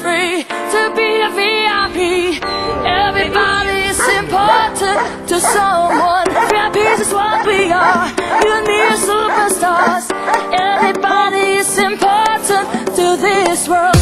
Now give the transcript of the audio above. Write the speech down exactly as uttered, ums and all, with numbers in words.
free to be a V I P. Everybody is important to someone. V I Ps is what we are. You and me are superstars. Everybody is important to this world.